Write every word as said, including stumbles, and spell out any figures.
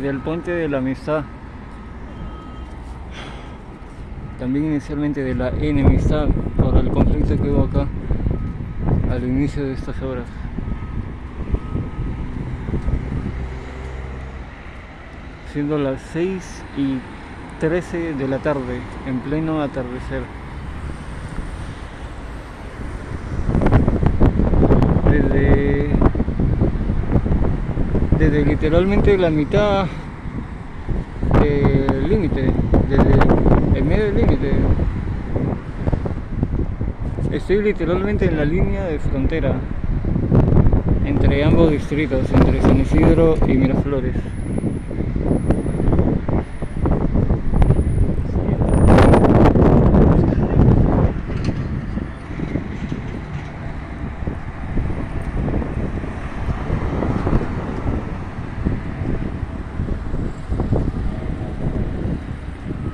del puente de la amistad, también inicialmente de la enemistad por el conflicto que hubo acá al inicio de estas obras. Siendo las seis y trece de la tarde, en pleno atardecer. Desde, desde literalmente la mitad del límite, desde el medio del límite, estoy literalmente en la línea de frontera entre ambos distritos, entre San Isidro y Miraflores.